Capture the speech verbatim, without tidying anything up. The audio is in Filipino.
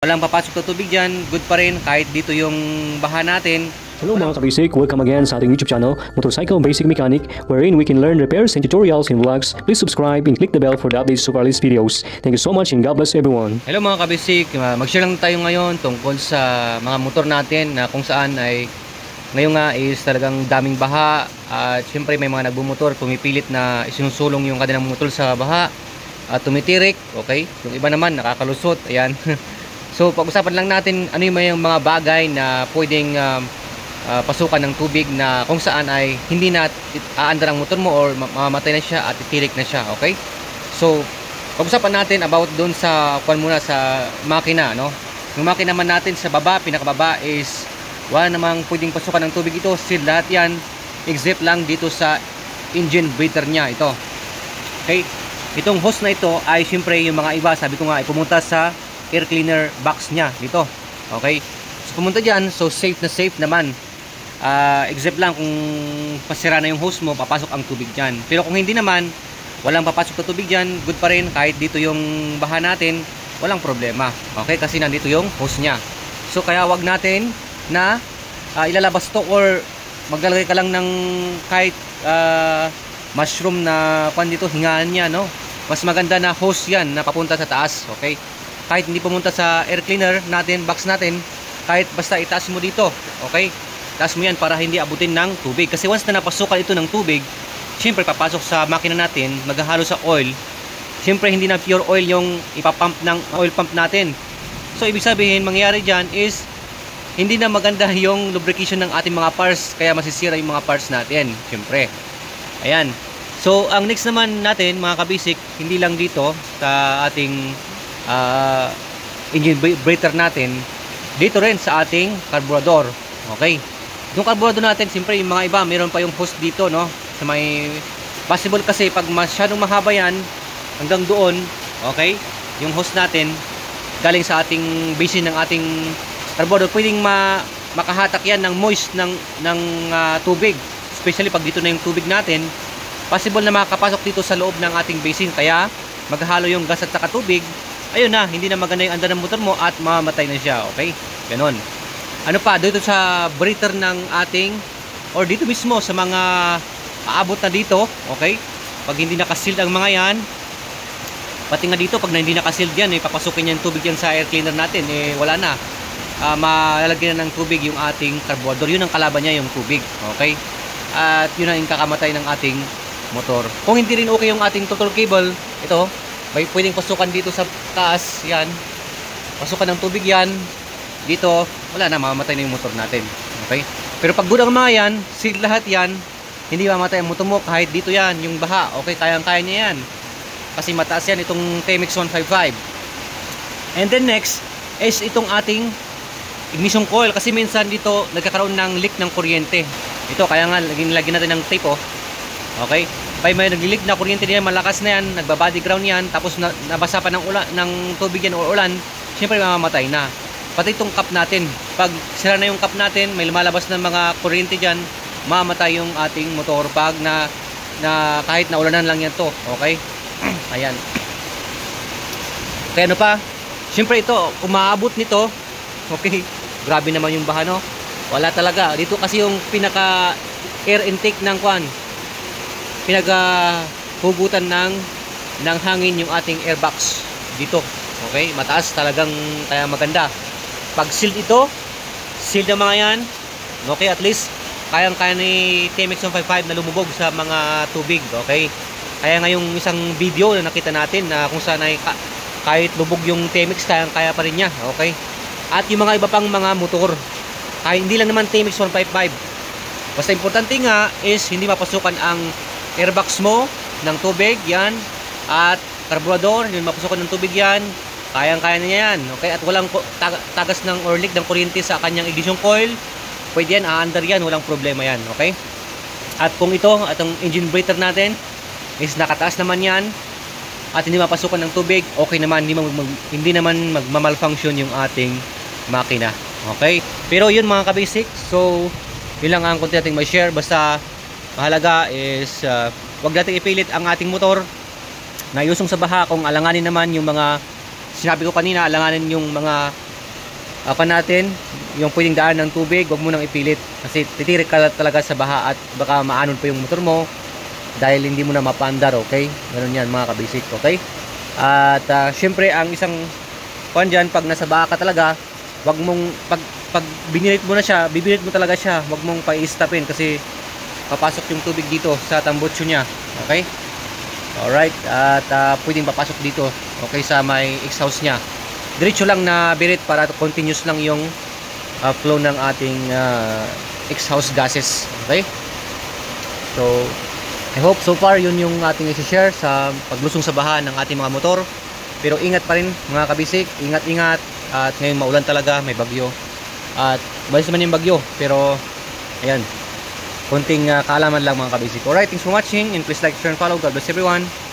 walang papasok na tubig dyan, good pa rin kahit dito yung baha natin. Hello mga kabasic, welcome again sa ating YouTube channel, Motorcycle Basic Mechanic, wherein we can learn repairs and tutorials and vlogs. Please subscribe and click the bell for the updates of our latest videos. Thank you so much and God bless everyone. Hello mga kabasic, mag-share lang tayo ngayon tungkol sa mga motor natin na kung saan ay ngayon nga is talagang daming baha at syempre may mga nagbumotor pumipilit na isinusulong yung kanilang motor sa baha at tumitirik, okay? Yung iba naman nakakalusot, ayan. So pag-usapan lang natin ano yung mga bagay na pwedeng um, Uh, pasukan ng tubig na kung saan ay hindi na aandar ang motor mo or mamamatay na siya at titirik na siya, okay? So pag-usapan natin about doon sa kuan muna sa makina, no? Yung makina naman natin sa baba, pinakababa is wala namang pwedeng pasukan ng tubig ito, seal lahat yan except lang dito sa engine breather niya ito, okay? Itong hose na ito ay syempre yung mga iba, sabi ko nga, ay pumunta sa air cleaner box niya dito, okay? So pumunta dyan, so safe na safe naman. Uh, except lang kung pasira na yung hose mo, papasok ang tubig dyan. Pero kung hindi naman, walang papasok na tubig dyan, good pa rin kahit dito yung baha natin, walang problema, okay? Kasi nandito yung hose nya. So kaya wag natin na uh, ilalabas to or maglalagay ka lang ng kahit uh, mushroom na kwan dito, hingaan nya, no? Mas maganda na hose yan na papunta sa taas, okay? Kahit hindi pumunta sa air cleaner natin, box natin, kahit basta itaas mo dito, okay? Taas mo yan para hindi abutin ng tubig. Kasi once na napasukan ito ng tubig, syempre papasok sa makina natin, maghahalo sa oil. Syempre hindi na pure oil yung ipapump ng oil pump natin. So ibig sabihin, mangyayari dyan is hindi na maganda yung lubrication ng ating mga parts, kaya masisira yung mga parts natin, syempre. Ayan. So ang next naman natin mga kabasic, hindi lang dito sa ating uh, engine breather natin, dito rin sa ating carburetor, okay? Yung carburetor natin, siyempre yung mga iba, meron pa yung hose dito, no? Sa may possible kasi pag masyadong mahaba yan, hanggang doon, okay? Yung hose natin, galing sa ating basin ng ating carburetor, pwedeng ma makahatak yan ng moist ng, ng uh, tubig. Especially pag dito na yung tubig natin, possible na makakapasok dito sa loob ng ating basin. Kaya, maghalo yung gas at saka tubig, ayun na, hindi na maganda yung andar ng motor mo at mamamatay na siya, okay? Ganon. Ano pa, dito sa breather ng ating, or dito mismo sa mga aabot na dito, okay? Pag hindi nakasealed ang mga yan, pati nga dito, pag hindi nakasealed yan, eh, papasukin yan tubig yan sa air cleaner natin, eh, wala na. Uh, malalagyan na ng tubig yung ating carburetor. Yun ang kalaban niya, yung tubig, okay? At yun ang kakamatay ng ating motor. Kung hindi rin okay yung ating throttle cable, ito, may pwedeng pasukan dito sa taas, yan. Pasukan ng tubig yan. Dito, wala na, mamamatay na yung motor natin, okay? Pero pag good ang mga yan, seal lahat yan, hindi mamatay ang motor mo kahit dito yan, yung baha, okay? Kayang-kaya niya yan. Kasi mataas yan itong T M X one fifty-five. And then next, is itong ating ignition coil. Kasi minsan dito, nagkakaroon ng leak ng kuryente. Ito, kaya nga, lagyan natin ng tape, oh. Okay? Pag may nag-leak na kuryente niya, malakas na yan, nagbabody ground yan, tapos na, nabasa pa ng, ulan, ng tubig yan o ulan, syempre mamamatay na. Pati itong cup natin, pag sira na yung cup natin, may lumalabas ng mga kuryente dyan, mamatay yung ating motor pag na, na kahit na ulanan lang yan to, okay? Ayan. Kaya ano pa, syempre ito, kung maabot nito, okay, grabe naman yung baha, no? Wala talaga. Dito kasi yung pinaka air intake ng kwan, pinaka hugutan ng, ng hangin yung ating airbox dito, okay? Mataas talagang, kaya maganda. Pag sealed ito, sealed na mga yan, okay, at least kayang-kaya ni T M X one fifty-five na lumubog sa mga tubig, okay? Kaya nga yung isang video na nakita natin na kung saan ay kahit lubog yung T M X, kayang-kaya pa rin niya, okay? At yung mga iba pang mga motor, kahit hindi lang naman T M X one fifty-five, basta importante nga is hindi mapasukan ang airbox mo ng tubig, yan, at carburetor, hindi mapasukan ng tubig yan, kayang-kaya na yan, okay? At walang tagas ng or leak ng kuryente sa kanyang ignition coil, pwede yan, aandar yan, walang problema yan, okay? At kung ito, atong engine breather natin is nakataas naman yan at hindi mapasukan ng tubig, okay naman, hindi, mag, mag, hindi naman magmamalfunction yung ating makina, okay? Pero yun mga kabasic, so yun lang ang konti nating may share. Basta mahalaga is uh, wag nating ipilit ang ating motor na yusong sa baha. Kung alanganin naman yung mga sinabi ko kanina, alanganin yung mga Apa natin, yung pwedeng daan ng tubig, wag mo nang ipilit kasi titirik ka talaga sa baha at baka maanon pa yung motor mo dahil hindi mo na mapaandar, okay? Ganun yan mga kabisik, okay? At uh, syempre ang isang kuan dyan, pag nasa baha ka talaga, wag mong pag, pag binilit mo na siya, bibilit mo talaga siya, wag mong pa-i-stopin kasi papasok yung tubig dito sa tambutso niya, okay? Alright, at uh, pwedeng papasok dito, okay, sa may exhaust niya. Diretso lang na birit para continuous lang yung uh, flow ng ating uh, exhaust gases, okay? So I hope so far yun yung ating i-share sa paglusong sa baha ng ating mga motor. Pero ingat pa rin mga kabisik, ingat-ingat. At ngayon maulan talaga, may bagyo. At balis naman yung bagyo, pero ayan, konting uh, kaalaman lang mga kabisik. Alright, thanks for watching and please like, share, and follow. God bless everyone.